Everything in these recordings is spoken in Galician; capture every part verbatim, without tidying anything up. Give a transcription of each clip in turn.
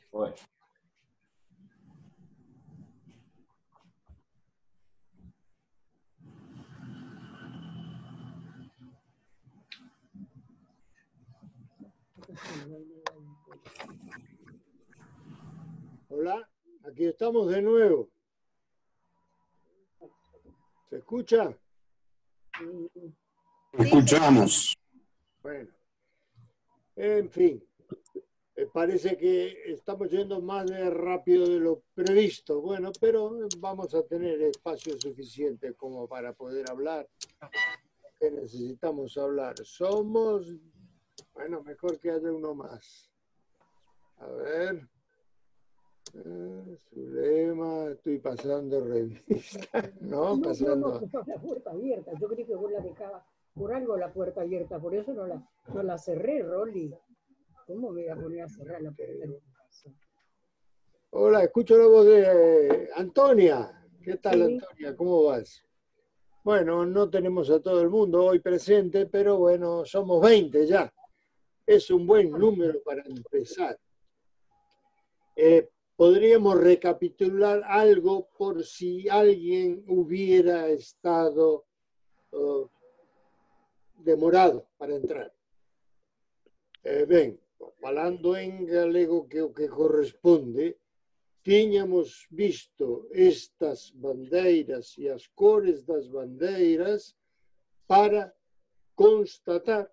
Bueno. Hola, aquí estamos de nuevo. ¿Se escucha? Escuchamos. Bueno, en fin, eh, parece que estamos yendo más de rápido de lo previsto. Bueno, pero vamos a tener espacio suficiente como para poder hablar. Que necesitamos hablar. Somos, bueno, mejor que haya uno más. A ver. Eh, Zulema, estoy pasando revista. No, No, pasando. no, no, la puerta abierta. Yo creí que vos la dejabas por algo la puerta abierta, por eso no la, no la cerré, Rolly. ¿Cómo me voy a poner a cerrar la puerta? Hola, escucho la voz de Antonia. ¿Qué tal, Sí. Antonia? ¿Cómo vas? Bueno, no tenemos a todo el mundo hoy presente, pero bueno, somos veinte ya. Es un buen número para empezar. Eh, podríamos recapitular algo por si alguien hubiera estado uh, demorado para entrar. Eh, ben, falando en galego que o que corresponde, tiñamos visto estas bandeiras e as cores das bandeiras para constatar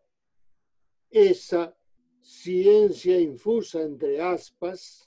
esa ciencia infusa, entre aspas,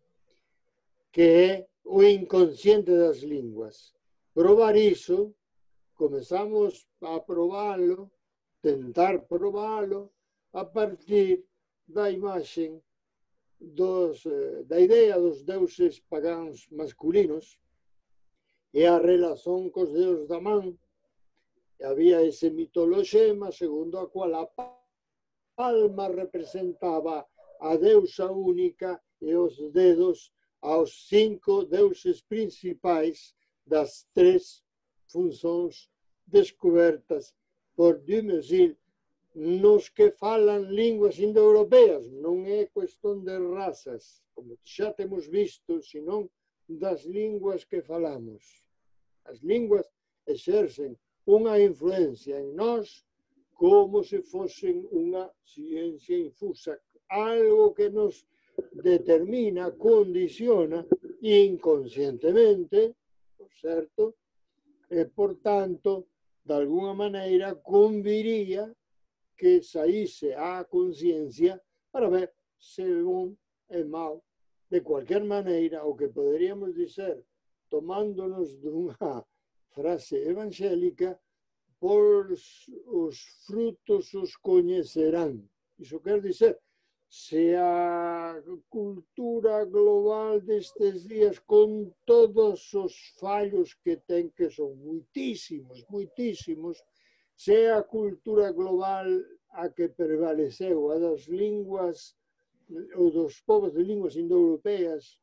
que é o inconsciente das linguas. Probar iso, comezamos a probalo, tentar probalo, a partir da imaxen dos, da idea dos deuses pagáns masculinos e a relación cos deus da man. Había ese mitoloxema segundo a cual a palma representaba a deusa única e os dedos aos cinco deuses principais das tres funções descobertas por Dumézil nos que falan linguas indoeuropeas. Non é cuestión de razas, como xa temos visto, senón das linguas que falamos. As linguas exercen unha influencia en nós como se fosen unha ciencia infusa, algo que nos determina, condiciona inconscientemente, por certo, e, por tanto, de alguna maneira, conviría que saíse á conciencia para ver se un é mau. De cualquier maneira, o que poderíamos dizer, tomándonos dunha frase evangélica, por os frutos os coñecerán. Iso quer dizer, se a cultura global destes días, con todos os fallos que ten, que son muitísimos, muitísimos, se a cultura global a que prevaleceu, a das linguas, ou dos povos de linguas indoeuropeas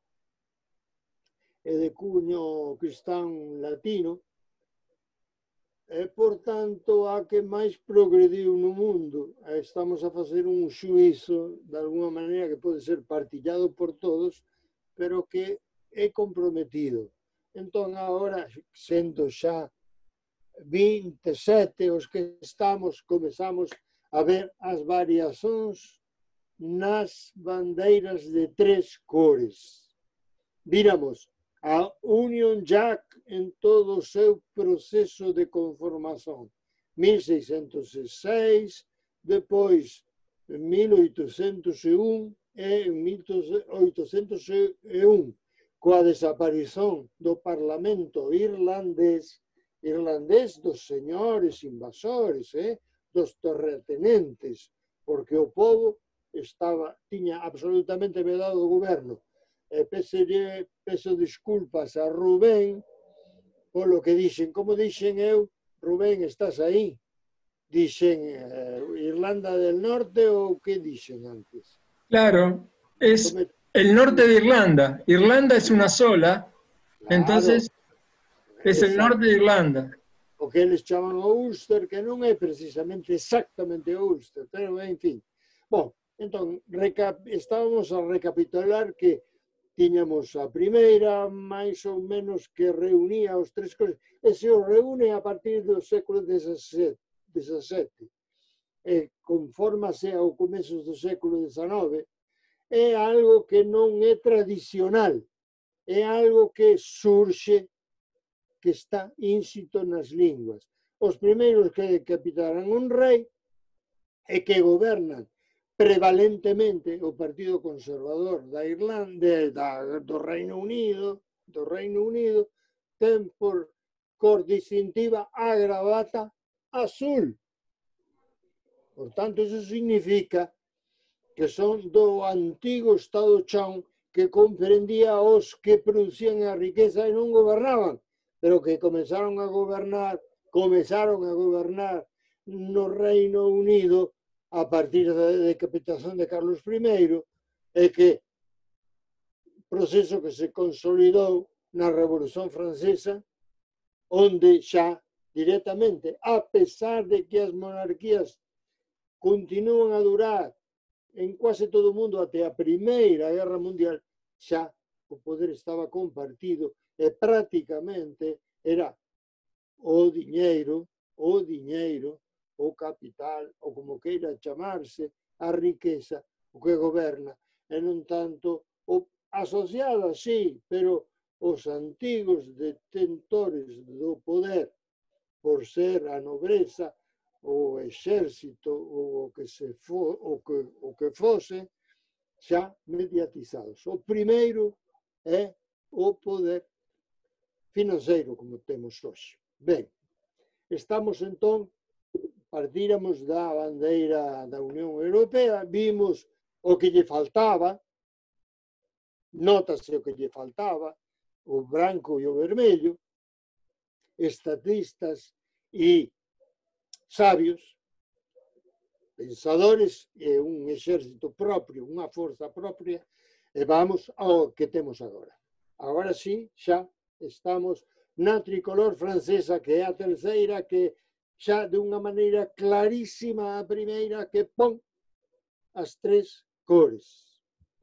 e de cuño cristán latino, é, por tanto, a que máis progrediu no mundo. Estamos a facer un xuízo, de alguna maneira, que pode ser partillado por todos, pero que é comprometido. Entón, agora, sendo xa vinte e sete os que estamos, comezamos a ver as variacións nas bandeiras de tres cores. Viramos a Union Jack en todo o seu proceso de conformación. mil seiscentos e seis, depois mil oitocentos e un e mil oitocentos e un, coa desaparición do Parlamento irlandés, irlandés dos señores invasores, eh, dos terratenentes, porque o povo estaba, tiña absolutamente vedado o goberno. E peselle, peço disculpas a Rubén polo que dixen. Como dixen eu, Rubén, estás aí? Dixen eh, Irlanda del Norte ou que dixen antes? Claro, es Come... el norte de Irlanda. Irlanda es una sola, claro, entonces es el norte de Irlanda. O que eles chaman o Ulster, que non é precisamente exactamente o Ulster, pero en fin. Bom, entón, recap... estábamos a recapitular que tiñamos a primeira, máis ou menos que reunía os tres cores, e se os reúne a partir do século dezasete, e confórmase ao comezos do século dezanove, é algo que non é tradicional, é algo que surxe, que está ínsito nas linguas. Os primeiros que decapitaran un rei e que gobernan prevalentemente o Partido Conservador da Irlanda, da, do Reino Unido, do Reino Unido, ten por cor distintiva a gravata azul. Por tanto, eso significa que son do antigo Estado Chão, que comprendía os que producían a riqueza e non gobernaban, pero que comenzaron a gobernar, comenzaron a gobernar no Reino Unido a partir da decapitación de Carlos primeiro, e que proceso que se consolidou na Revolución Francesa, onde xa directamente, a pesar de que as monarquías continúan a durar en quase todo o mundo até a Primeira Guerra Mundial, xa o poder estaba compartido e prácticamente era o diñeiro, o diñeiro, o capital, ou como queira chamarse, a riqueza, o que goberna, e non tanto o, asociada, sí, pero os antigos detentores do poder, por ser a nobreza, o exército, ou o que, se fo, o que, o que fose, xa mediatizados. O primeiro é o poder financeiro, como temos hoxe. Ben, estamos entón, partíramos da bandeira da Unión Europea, vimos o que lle faltaba, nótase o que lle faltaba, o branco e o vermello, estatistas e sabios, pensadores e un exército propio, unha forza propia, e vamos ao que temos agora. Agora sí, xa estamos na tricolor francesa, que é a terceira, que xa de unha maneira clarísima a primeira, que pon as tres cores.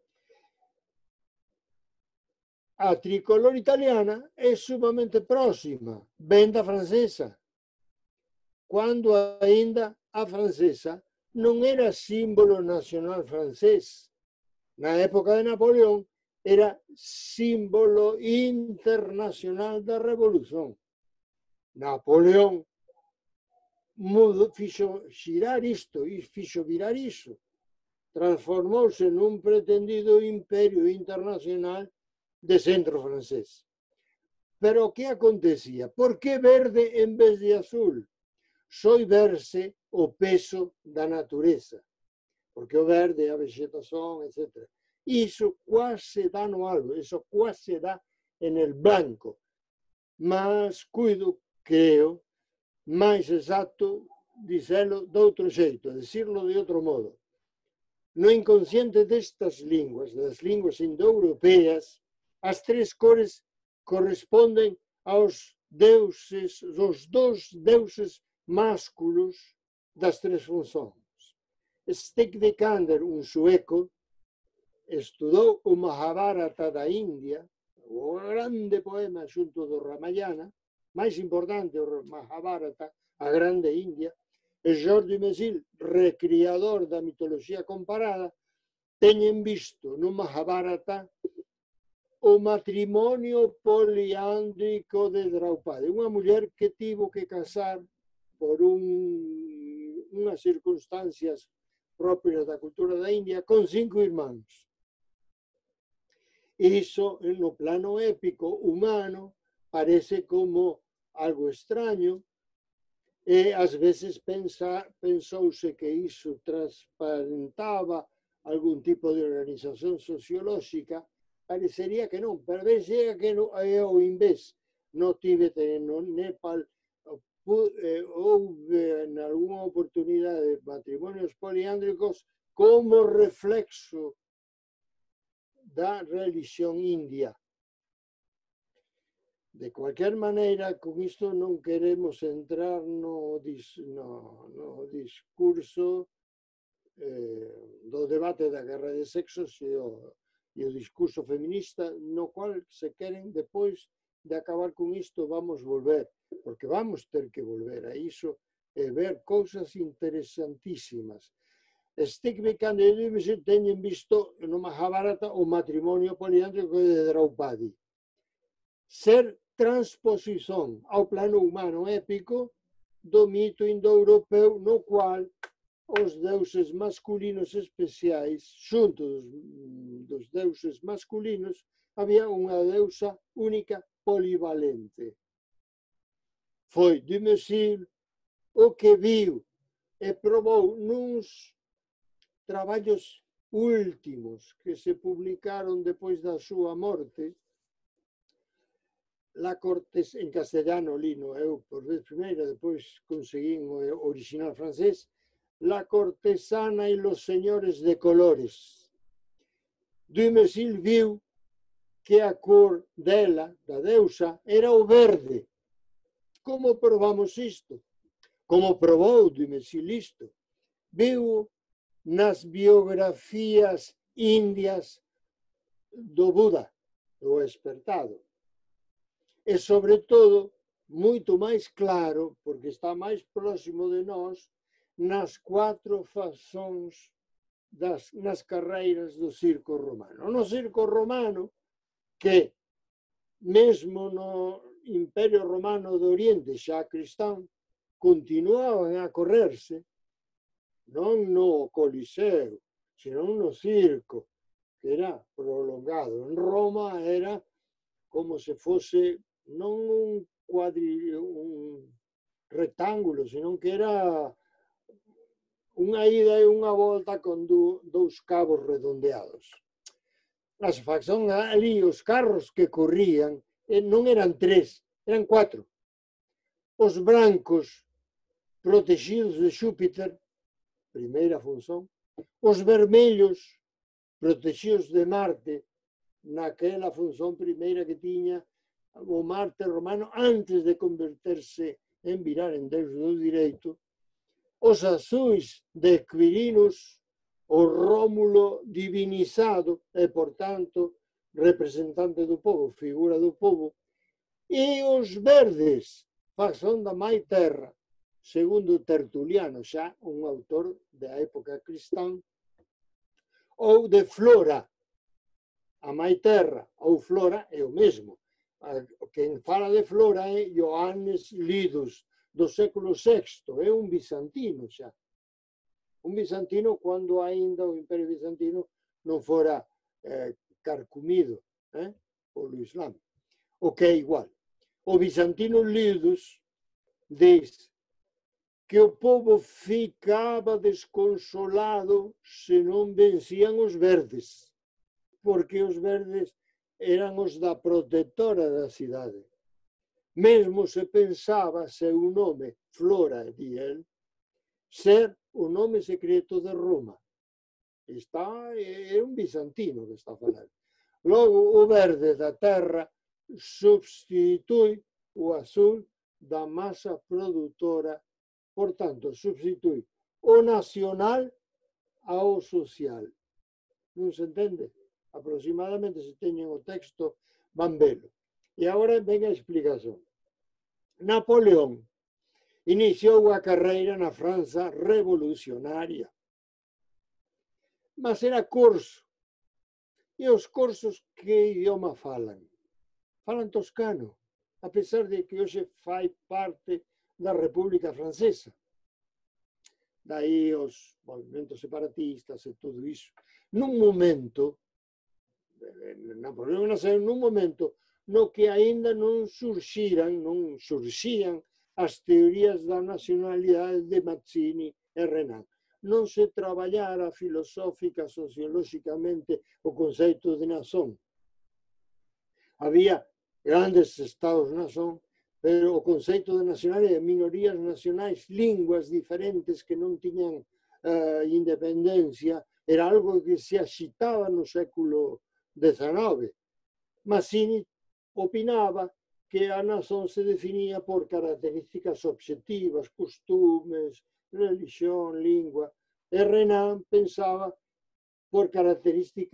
A tricolor italiana é sumamente próxima, ven da francesa, cando ainda a francesa non era símbolo nacional francés. Na época de Napoleón era símbolo internacional da revolución. Napoleón mudo, fixo xirar isto, e fixo virar iso. Transformouse nun pretendido imperio internacional de centro francés. Pero o que acontecía? Por que verde en vez de azul? Soi verse o peso da natureza, porque o verde é a vegetación, etcétera. Iso quase dá no algo, iso quase dá en el blanco. Mas, cuido, creo, máis exacto dicelo de outro xeito, decirlo de outro modo. No inconsciente destas linguas, das linguas indoeuropeas, as tres cores corresponden aos deuses, os dos deuses másculos das tres funções. Stegvedander, un sueco, estudou o Mahabharata da India, o grande poema xunto do Ramayana, máis importante o Mahabharata, a grande India, e Georges Dumézil, recriador da mitoloxía comparada, teñen visto no Mahabharata o matrimonio poliándrico de Draupadi, unha muller que tivo que casar por un, unhas circunstancias propias da cultura da India con cinco irmáns. Iso, no plano épico humano, parece como algo extraño, e ás veces pensa, pensouse que iso transparentaba algún tipo de organización sociolóxica. Parecería que non, parecería que non, é o invés. No Tíbet, no Nepal, houve en algunha oportunidade matrimonios poliándricos como reflexo da religión india. De cualquier maneira, con isto non queremos entrar no, no, no discurso eh, do debate da guerra de sexos e o e o discurso feminista no cual se queren depois de acabar con isto vamos volver, porque vamos ter que volver a iso e ver cousas interesantísimas. Estic becando se teñen visto no Mahabharata o matrimonio poliándrico de Draupadi. Ser transposición ao plano humano épico do mito indoeuropeu no cual os deuses masculinos especiais, xunto dos, dos deuses masculinos, había unha deusa única polivalente. Foi Dumézil o que viu e probou nuns traballos últimos que se publicaron depois da súa morte. La Cortes, en castellano lino eu por vez primeira, depois conseguín o original francés, La cortesana y los señores de colores. Dumézil viu que a cor dela, da deusa, era o verde. Como probamos isto? Como probou Dumézil isto? Viu nas biografías indias do Buda, do Espertado. E, sobre todo, moito máis claro, porque está máis próximo de nós, nas cuatro fasóns das, nas carreiras do circo romano. No circo romano, que mesmo no Imperio Romano do Oriente, xa cristán, continuaban a correrse, non no Coliseo, senón no circo, que era prolongado. En Roma era como se fose non un cuadrillo, un rectángulo, senón que era unha ida e unha volta con dous cabos redondeados. As facción ali, os carros que corrían, non eran tres, eran cuatro. Os brancos protegidos de Xúpiter, primeira función. Os vermelhos protegidos de Marte, naquela función primeira que tiña o Marte romano antes de converterse en virar en Deus do direito. Os azuis de Quirinus, o Rómulo divinizado e, por tanto, representante do povo, figura do povo, e os verdes, facción da Mai Terra, segundo Tertuliano, xa un autor da época cristán, ou de Flora. A Mai Terra ou Flora é o mesmo. Quen fala de Flora é Ioannes Lidos, do século sexto, é un bizantino xa. Un bizantino cando ainda o Imperio Bizantino non fora eh, carcomido eh, polo Islam, o que é igual. O bizantino Lidos diz que o povo ficaba desconsolado se non vencían os verdes, porque os verdes eran os da protectora da cidade. Mesmo se pensaba se o nome Flora, di el, ser o nome secreto de Roma. Está, é un bizantino que está falando. Logo, o verde da terra substitui o azul da masa produtora, por tanto, substitui o nacional ao social. Non se entende? Aproximadamente, se teñen o texto, van velo. E agora ven a explicación. Napoleón iniciou a carreira na Franza revolucionaria. Mas era corso. E os corsos que idioma falan? Falan toscano, a pesar de que hoxe fai parte da República Francesa. Daí os movimentos separatistas e todo iso. Nun momento, Napoleón nasceu nun momento no que aínda non surxiran, non surxían as teorías da nacionalidade de Mazzini e Renan. Non se traballara filosófica, sociolóxicamente, o conceito de nación. Había grandes estados-nación, pero o conceito de nacionalidade de minorías nacionais, linguas diferentes que non tiñan uh, independencia, era algo que se axitaba no século dezenove. Mazzini opinaba que a nación se definía por características objetivas, costumes, religión, lingua. E Renan pensaba por características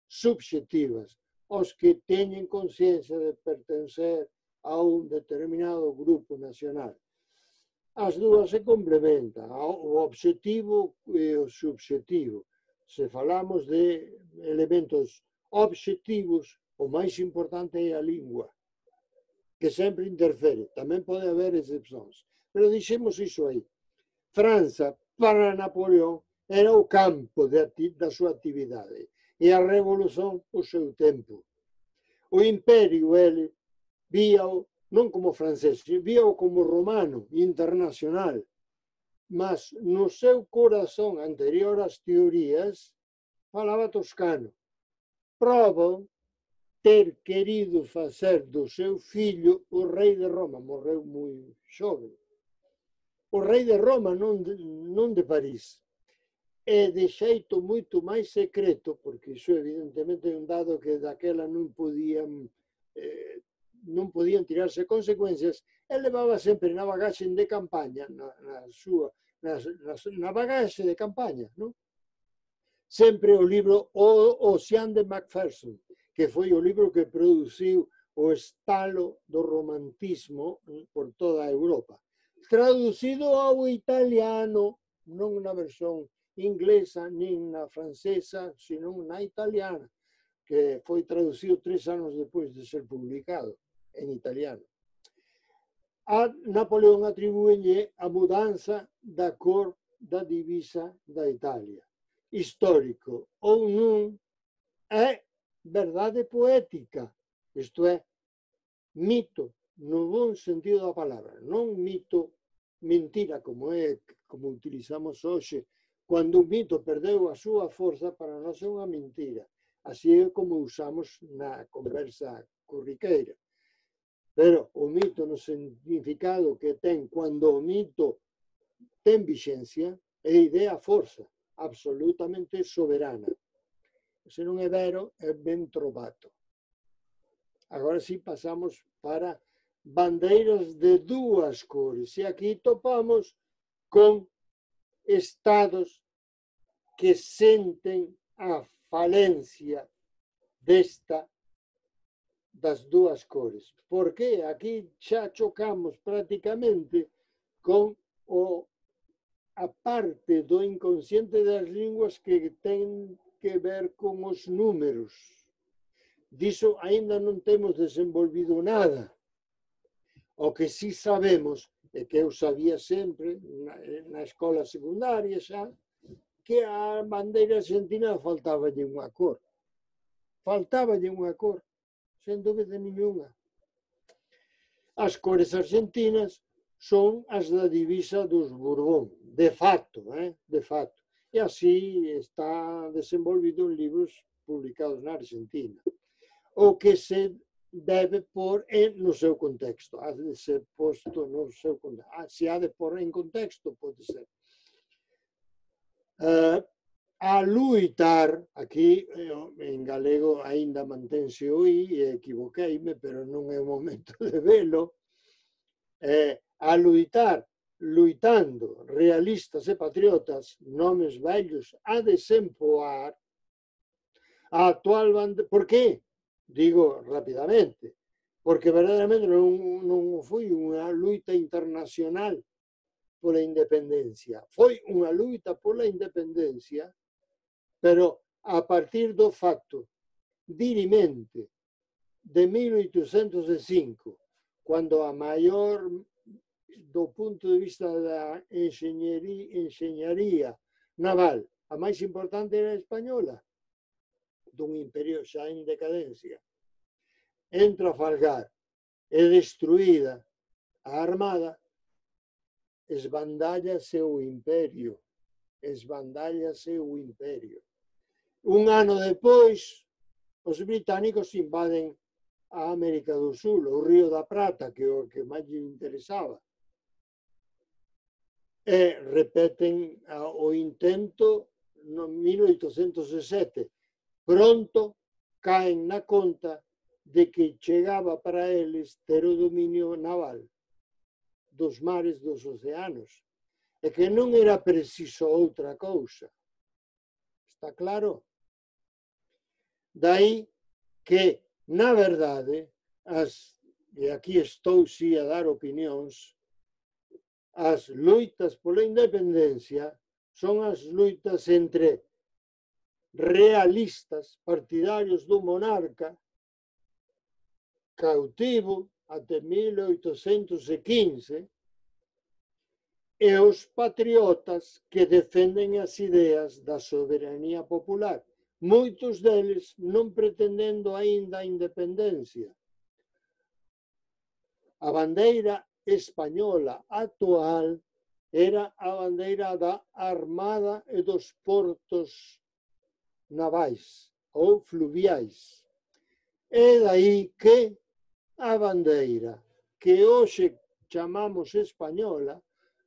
subjetivas, os que teñen consciencia de pertencer a un determinado grupo nacional. As dúas se complementan, o obxectivo e o subxectivo. Se falamos de elementos obxectivos, o máis importante é a lingua, que sempre interfere. Tamén pode haber excepcións. Pero dixemos iso aí. França, para Napoleón, era o campo de, da súa actividade e a revolución o seu tempo. O imperio, ele, vía-o non como francés, vía-o como romano, internacional, mas no seu corazón anterior ás teorías falaba toscano. Proba ter querido facer do seu fillo o rei de Roma, morreu moi xoven. O rei de Roma, non de, non de París. E de xeito moito máis secreto, porque iso evidentemente é un dado que daquela non podían, eh, non podían tirarse consecuencias, ele levaba sempre na bagaxe de campaña, na, na súa, na, na, na bagaxe de campaña, non? Sempre o libro O Ocean de Macpherson, que foi o libro que produciu o estalo do romantismo por toda a Europa. Traducido ao italiano, non na versión inglesa, nin na francesa, sino na italiana, que foi traducido tres anos depois de ser publicado en italiano. A Napoleón atribúenlle a mudanza da cor da divisa da Italia. Histórico ou non, é verdade poética, isto é, mito, no bon sentido da palabra, non mito mentira, como é, como utilizamos hoxe, cando un mito perdeu a súa forza, para nós é unha mentira. Así é como usamos na conversa corriqueira. Pero o mito no significado que ten cando o mito ten vixencia, é idea forza, absolutamente soberana. Se non é vero, é ben trovato. Agora sí pasamos para bandeiras de dúas cores. E aquí topamos con estados que senten a falencia desta das dúas cores. Por que? Aquí xa chocamos prácticamente con o, a parte do inconsciente das linguas que ten que ver con os números. Diso aínda non temos desenvolvido nada. O que sí sabemos, e que eu sabía sempre na, na escola secundaria xa, que a bandeira argentina faltáballe unha cor. Faltáballe unha cor, sen dúbida ninguna. As cores argentinas son as da divisa dos Borbón, de facto, eh? de facto. E así está desenvolvido en libros publicados na Argentina. O que se debe pôr é no seu contexto, ha de ser posto no seu contexto. Ah, se ha de pôr en contexto, pode ser. Uh, a luitar, aquí en galego aínda mantense o i, e equivoqueime, pero non é o momento de velo, eh, a luitar, luitando, realistas e patriotas, nomes vellos, a desempoar a actual bandeira. Por que? Digo rapidamente, porque verdadeiramente non, non foi unha luita internacional pola independencia. Foi unha luita pola independencia, pero a partir do facto dirimente de mil oitocentos e cinco, cando a maior, do punto de vista da enxeñería, enxeñaría naval, a máis importante era a española, dun imperio xa en decadencia, en Trafalgar, é destruída a armada, esbandállase o imperio, esbandállase o imperio. Un ano depois, os británicos invaden a América do Sul, o Río da Prata, que é o que máis lle interesaba. E repeten o intento no mil oitocentos e sete. Pronto caen na conta de que chegaba para eles ter o dominio naval dos mares, dos océanos, e que non era preciso outra cousa. Está claro? Daí que, na verdade, as, e aquí estou si a dar opinións, as luitas pola independencia son as luitas entre realistas, partidarios do monarca, cautivo até mil oitocentos e quince, e os patriotas que defenden as ideas da soberanía popular, moitos deles non pretendendo aínda a independencia. A bandeira española actual era a bandeira da Armada e dos portos navais ou fluviais. É daí que a bandeira que hoxe chamamos española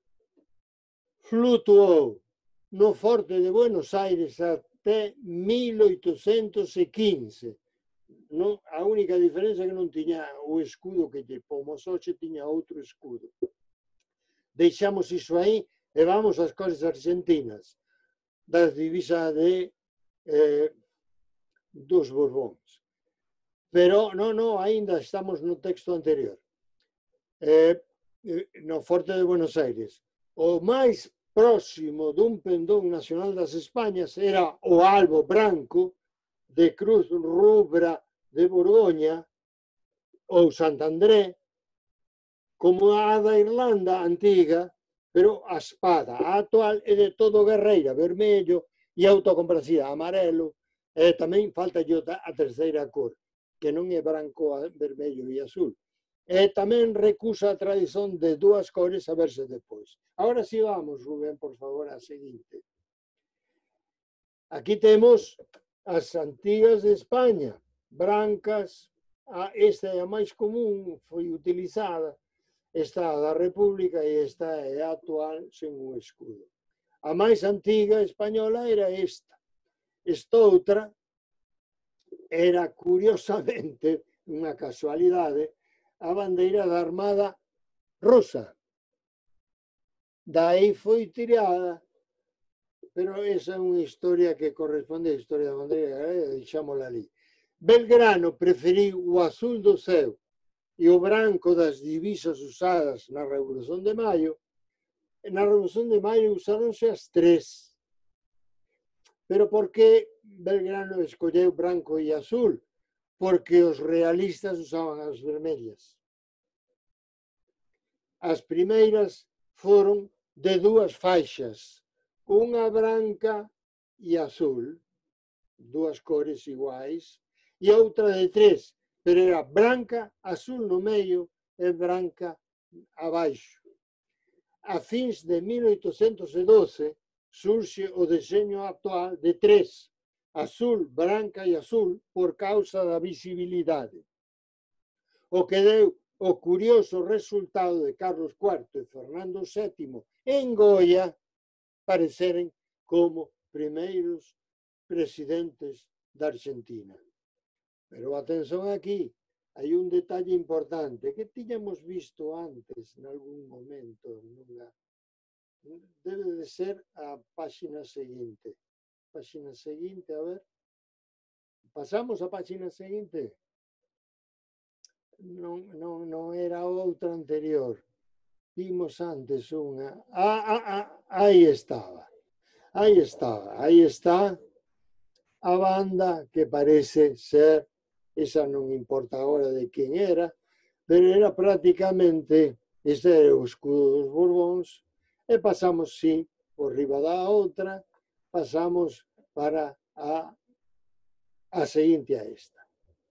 flutuou no Forte de Buenos Aires até mil oitocentos e quince. Non, a única diferenza é que non tiña o escudo que lle pomos hoxe, tiña outro escudo. Deixamos iso aí e vamos ás cosas argentinas, das divisas de, eh, dos Borbóns. Pero, non, non, ainda estamos no texto anterior. Eh, no Forte de Buenos Aires. O máis próximo dun pendón nacional das Españas era o albo branco de Cruz Rubra de Borgoña ou Santandré, como a da Irlanda antiga, pero a espada, a actual é de todo guerreira, vermello e autocomplacida, amarelo, e tamén falta a terceira cor, que non é branco, vermello e azul. E tamén recusa a tradición de dúas cores a verse depois. Agora si vamos, Rubén, por favor, a seguinte. Aquí temos as antigas de España, brancas, esta é a máis común, foi utilizada, esta da República e esta é a actual sen o escudo. A máis antiga española era esta. Esta outra era, curiosamente, unha casualidade, a bandeira da Armada rusa. Daí foi tirada, pero esa é unha historia que corresponde á historia da bandeira, deixámola ali. Belgrano preferiu o azul do céu e o branco das divisas usadas na Revolución de Maio. Na Revolución de Maio usaronse as tres. Pero por que Belgrano escolleu branco e azul? Porque os realistas usaban as vermellas. As primeiras foron de dúas faixas, unha branca e azul, dúas cores iguais, e outra de tres, pero era branca, azul no meio e branca abaixo. A fins de mil oitocentos e doce surxe o deseño actual de tres, azul, branca e azul, por causa da visibilidade. O que deu o curioso resultado de Carlos cuarto e Fernando sétimo en Goya pareceren como primeiros presidentes da Argentina. Pero atención aquí, hai un detalle importante que tiñamos visto antes, en algún momento, nunha, debe de ser a páxina seguinte. Páxina seguinte, a ver. Pasamos a páxina seguinte. Non, non, non era outra anterior. Vimos antes unha. Ah, ah, ah, aí estaba. Aí estaba. Aí está a banda que parece ser, esa non importa agora de quen era, pero era prácticamente, este era o escudo dos Borbóns, e pasamos, sí, por riba da outra, pasamos para a, a seguinte a esta.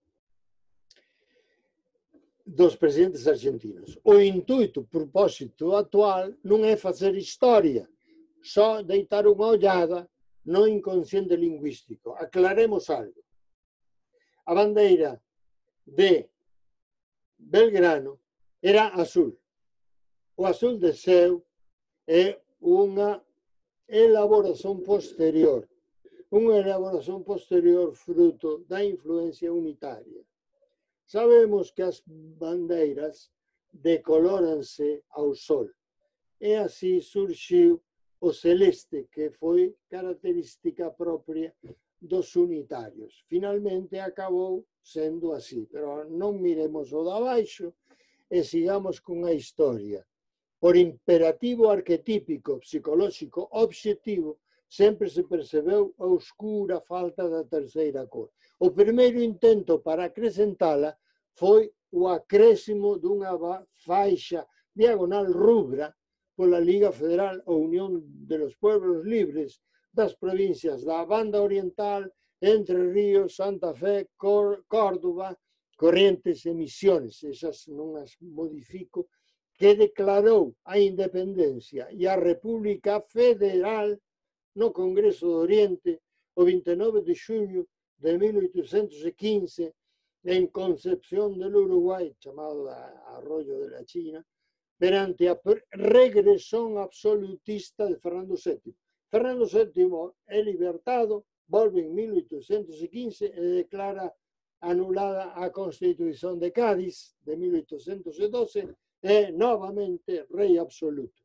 Dos presidentes argentinos. O intuito, propósito actual, non é facer historia, só deitar unha ollada no inconsciente lingüístico. Aclaremos algo. A bandeira de Belgrano era azul. O azul de céu é unha elaboración posterior, unha elaboración posterior fruto da influencia unitaria. Sabemos que as bandeiras decolóranse ao sol e así surxiu o celeste, que foi característica propia dos unitarios. Finalmente acabou sendo así, pero non miremos o de abaixo e sigamos con a historia. Por imperativo arquetípico, psicolóxico, obxectivo, sempre se percebeu a oscura falta da terceira cor. O primeiro intento para acrecentala foi o acréscimo dunha faixa diagonal rubra pola Liga Federal ou Unión de los Pueblos Libres das provincias da Banda Oriental, Entre Ríos, Santa Fe, Córdoba, Corrientes e Misiones. Esas non as modifico, que declarou a independencia e a República Federal no Congreso do Oriente o vinte e nove de xuño de mil oitocentos e quince en Concepción del Uruguay, chamado Arroyo de la China, perante a regresión absolutista de Fernando séptimo. Fernando séptimo é libertado, volve en mil oitocentos e quince e declara anulada a Constitución de Cádiz de mil oitocentos e doce e novamente rei absoluto.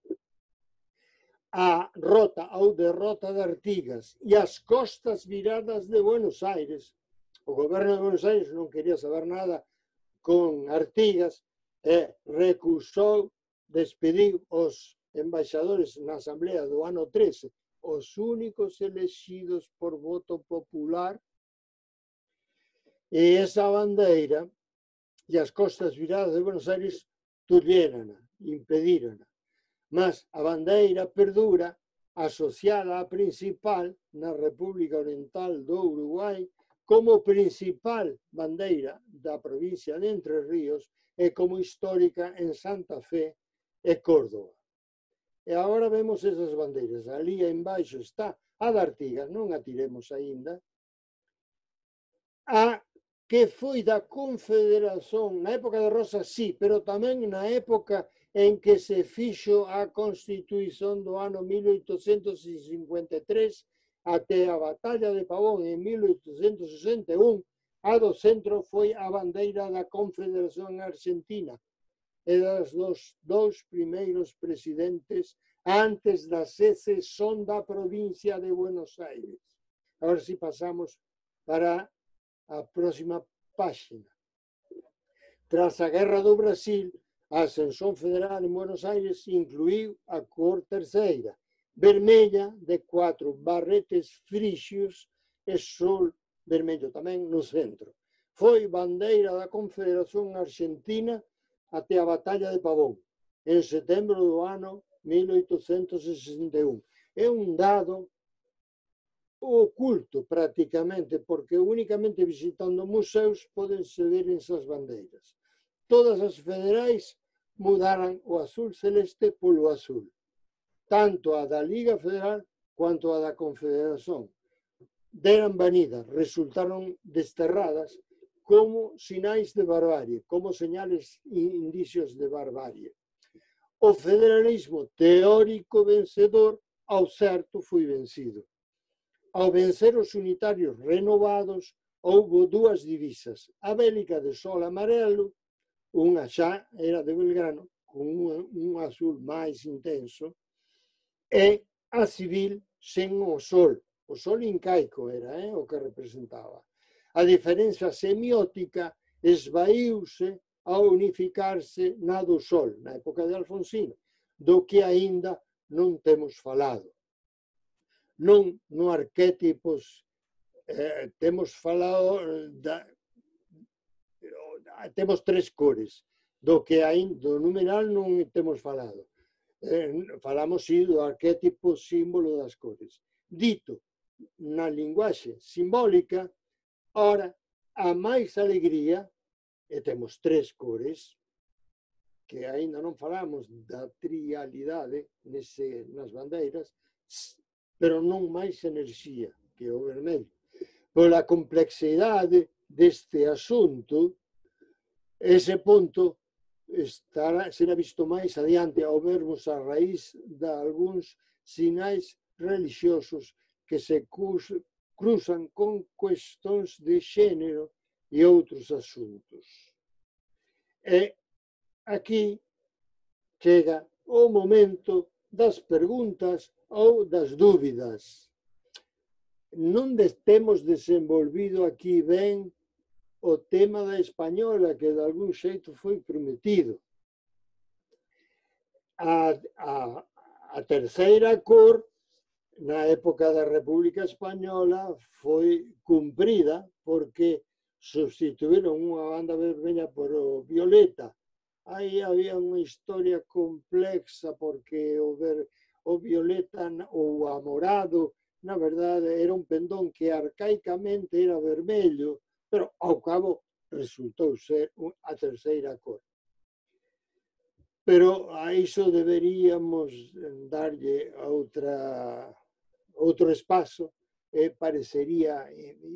A rota ou derrota de Artigas e as costas viradas de Buenos Aires. O goberno de Buenos Aires non quería saber nada con Artigas e recusou despedir os embaixadores na Asamblea do ano trece, os únicos elegidos por voto popular, e esa bandeira e as costas viradas de Buenos Aires tolérana, impedírana. Mas a bandeira perdura asociada á principal na República Oriental do Uruguai como principal bandeira da provincia de Entre Ríos e como histórica en Santa Fe e Córdoba. E agora vemos esas bandeiras. Ali embaixo está a de Artigas, non a tiremos aínda. A que foi da Confederación, na época de Rosas, sí, pero tamén na época en que se fixo a Constitución do ano mil oitocentos cincuenta e tres até a Batalla de Pavón en mil oitocentos sesenta e un, a do centro foi a bandeira da Confederación Argentina e das dos dous primeiros presidentes antes da secesión da provincia de Buenos Aires. Agora si pasamos para a próxima página. Tras a Guerra do Brasil, a Ascensón Federal en Buenos Aires incluiu a cor terceira, vermella de cuatro barretes fríxios e sol vermello tamén no centro. Foi bandeira da Confederación Argentina até a Batalla de Pavón, en setembro do ano mil oitocentos sesenta e un. É un dado oculto prácticamente, porque únicamente visitando museus podense ver esas bandeiras. Todas as federais mudaran o azul celeste polo azul, tanto a da Liga Federal quanto a da Confederación. Deran banidas, resultaron desterradas como sinais de barbarie, como señales indicios de barbarie. O federalismo teórico vencedor, ao certo, foi vencido. Ao vencer os unitarios renovados, houbo dúas divisas. A bélica de sol amarelo, unha xa era de Belgrano, con un, un azul máis intenso, e a civil sen o sol. O sol incaico era eh, o que representaba. A diferenza semiótica esvaíuse ao unificarse na do sol, na época de Alfonsino, do que aínda non temos falado. Non no arquétipos, eh, temos falado, da, temos tres cores, do que aínda, do numeral non temos falado. Eh, falamos, sí, do arquétipo símbolo das cores. Dito na linguaxe simbólica, ora, a máis alegría, e temos tres cores, que aínda non falamos da trialidade nese, nas bandeiras, pero non máis enerxía que o vermello. Pola complexidade deste asunto, ese ponto estará, será visto máis adiante ao vermos a raíz de algúns sinais religiosos que se cruzan con cuestións de xénero e outros asuntos. E aquí chega o momento das preguntas ou das dúbidas. non temos desenvolvido aquí ben o tema da española, que de algún xeito foi prometido. A, a, a terceira cor, na época da República Española, foi cumprida porque substituíron unha banda vermella por o violeta. Aí había unha historia complexa porque o, ver, o violeta ou o amorado, na verdade, era un pendón que arcaicamente era vermello, pero ao cabo resultou ser a terceira cor. Pero a iso deberíamos darlle outra, outro espazo, e parecería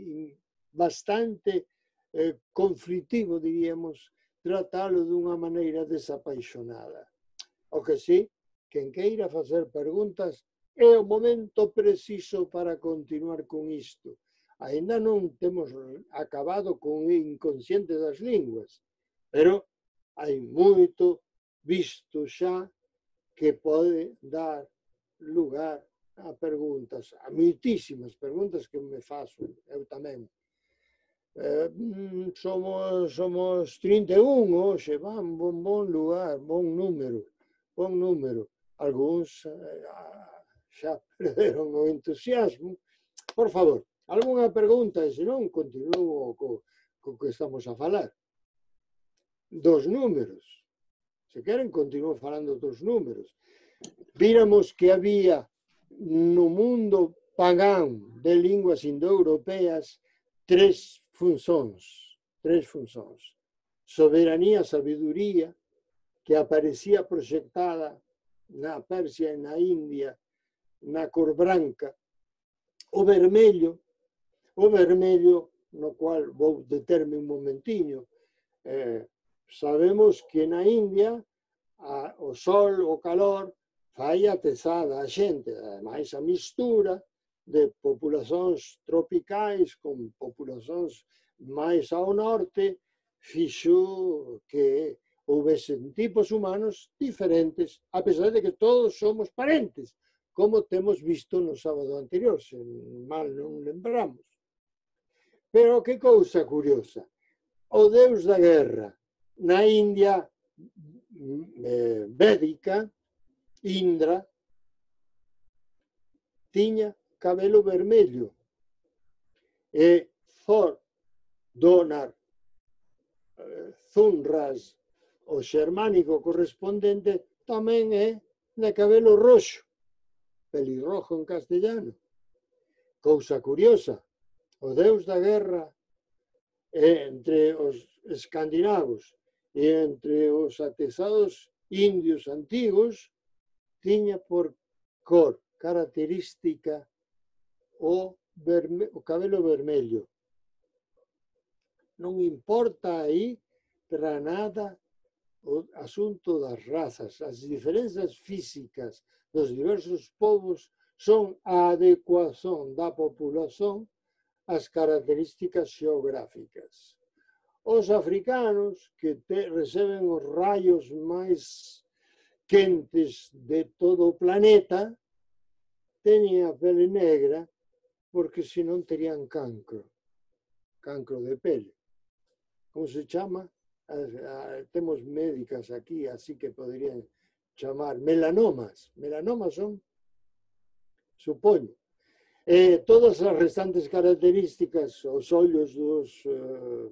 bastante eh, conflitivo, diríamos, tratalo dunha maneira desapaixonada. O que sí, quen queira facer preguntas, é o momento preciso para continuar con isto. Ainda non temos acabado con o inconsciente das linguas, pero hai moito visto xa que pode dar lugar a preguntas, a moitísimas preguntas que me faço, eu tamén. Eh, somos, somos trinta e un hoxe, van, bon, bon lugar, bon número, bon número. Algúns eh, xa perderon o entusiasmo. Por favor, algunha pregunta, e senón continuo co, co que estamos a falar. Dos números. Se queren, continuo falando dos números. Víramos que había no mundo pagán de linguas indoeuropeas tres funcións, tres funcións. Soberanía, sabiduría, que aparecía proxectada na Persia e na India, na cor branca. O vermello, o vermello, no cual vou determe un momentiño, eh, sabemos que na India a, o sol, o calor, fai atezada a xente, ademais a mistura de populacións tropicais con populacións máis ao norte fixo que houvesen tipos humanos diferentes, a pesar de que todos somos parentes, como temos visto no sábado anterior, se mal non lembramos. Pero que cousa curiosa, o deus da guerra na India eh, védica, Indra, tiña cabelo vermello, e Thor, Donar, eh, Zunras, o xermánico correspondente, tamén é de cabelo roxo, pelirrojo en castellano. Cousa curiosa, o deus da guerra entre os escandinavos e entre os atezados indios antigos tiña por cor característica o, verme, o cabelo vermello. Non importa aí para nada o asunto das razas. As diferenzas físicas dos diversos povos son a adecuación da populación ás características xeográficas. Os africanos, que te, receben os raios máis quentes de todo o planeta, teñen a pele negra porque senón terían cancro, cancro de pele. Como se chama? Temos médicas aquí, así que poderían chamar melanomas. Melanomas son, supoño. Eh, todas as restantes características, os ollos dos, eh,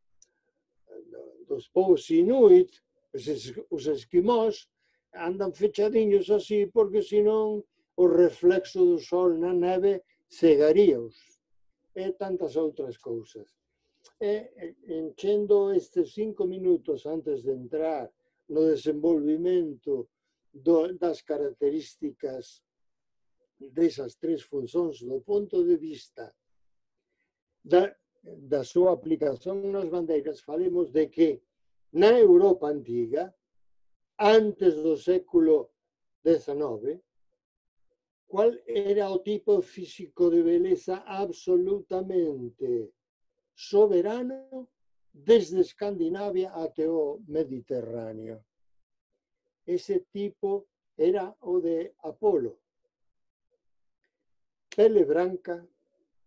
dos povos inuit, os esquimós, andan fechadiños así porque senón o reflexo do sol na neve cegaríaos. E tantas outras cousas. E enchendo estes cinco minutos antes de entrar no desenvolvimento do, das características desas tres funcións do ponto de vista da, da súa aplicación nas bandeiras, falemos de que na Europa antiga, antes do século dezenove, qual era o tipo físico de beleza absolutamente soberano desde Escandinavia até o Mediterráneo? Ese tipo era o de Apolo. Pele branca,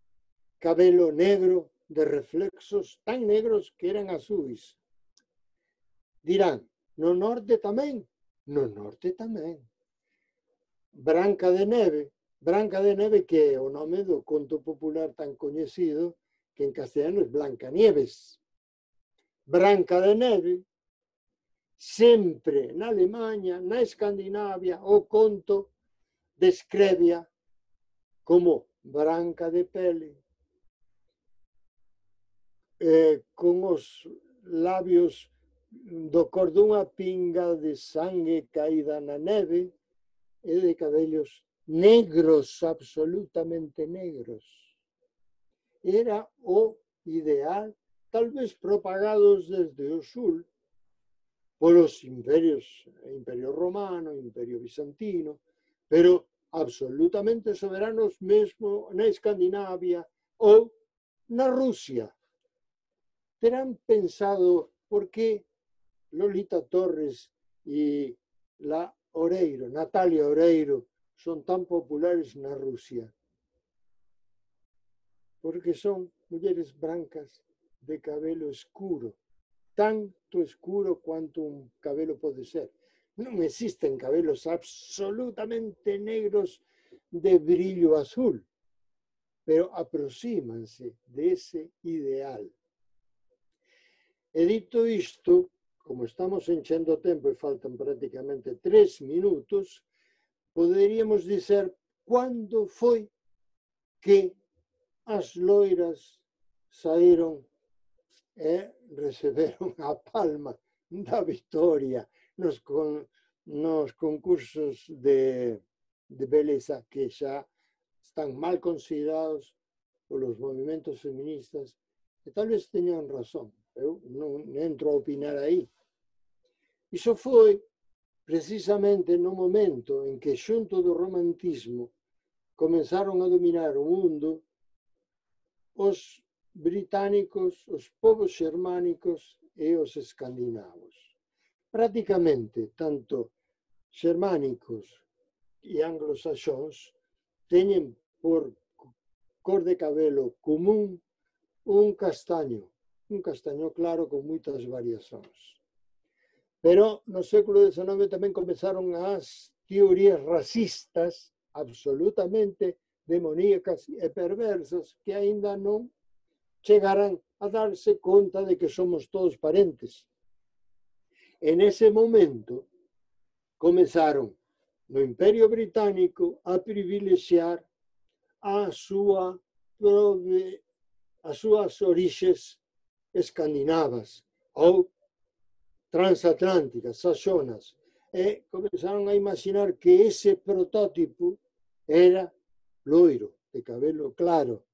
cabelo negro, de reflexos tan negros que eran azuis. Dirán, no norte tamén? No norte tamén. Branca de Neve, Branca de Neve que é o nome do conto popular tan coñecido que en castellano é Blancanieves. Branca de Neve, sempre na Alemanha, na Escandinavia, o conto descrevia como branca de pele, eh, con os labios do cor dunha pinga de sangue caída na neve e de cabellos negros, absolutamente negros. Era o ideal, tal vez propagados desde o sul, por os imperios, Imperio Romano, Imperio Bizantino, pero absolutamente soberanos mesmo na Escandinavia ou na Rusia. Terán pensado por qué Lolita Torres y la Oreiro, Natalia Oreiro, son tan populares na Rusia. Porque son mulleres brancas de cabelo escuro, tanto escuro cuanto un cabelo pode ser. Non existen cabelos absolutamente negros de brillo azul, pero aproxímanse de ese ideal. E dito isto, como estamos enchendo tempo e faltan prácticamente tres minutos, poderíamos dizer cando foi que as loiras saíron e receberon a palma da victoria nos, con, nos concursos de, de beleza que xa están mal considerados polos movimentos feministas e tal vez teñan razón. Eu non entro a opinar aí. Iso foi precisamente no momento en que xunto do romantismo comenzaron a dominar o mundo os británicos, os povos xermánicos e os escandinavos. Prácticamente, tanto xermánicos e anglosaxóns teñen por cor de cabelo común un castaño, un castaño claro con moitas variacións. Pero no século dezenove tamén comezaron as teorías racistas absolutamente demoníacas e perversas que aínda non chegaran a darse conta de que somos todos parentes. En ese momento comezaron no Imperio Británico a privilexiar a súa prove, as súas orixes escandinavas ou transatlánticas, saxonas, e comezaron a imaginar que ese protótipo era loiro, de cabelo claro.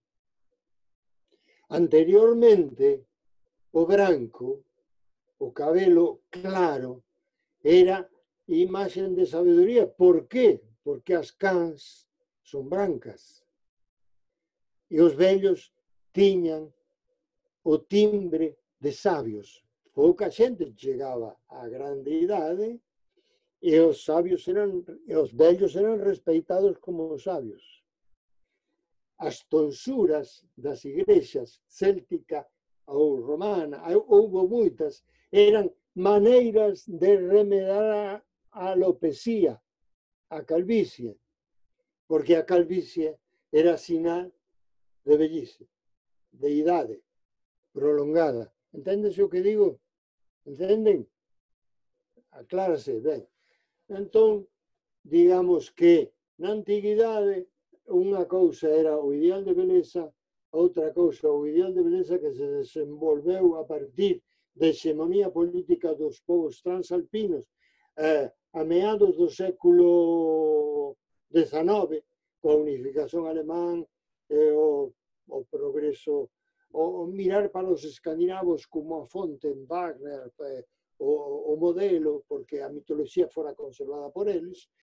Anteriormente, o branco, o cabelo claro, era imaxe de sabedoría. Por qué? Porque as cans son brancas. E os vellos tiñan o timbre de sabios. Pouca xente chegaba á grande idade e os sabios eran, e os vellos eran respeitados como sabios. As tonsuras das igrexas céltica ou romana, houve moitas, eran maneiras de remedar a alopecia, a calvicie, porque a calvicie era sinal de vellice, de idade prolongada. Enténdese o que digo? Entenden? Aclárase, ben. Entón, digamos que na antiguidade unha cousa era o ideal de beleza, outra cousa o ideal de beleza que se desenvolveu a partir da hexemonía política dos povos transalpinos eh, a meados do século dezenove, coa unificación alemán, eh, o, o progreso, o, o mirar para os escandinavos como a fonte en Wagner, eh, o, o modelo, porque a mitoloxía fora conservada por eles,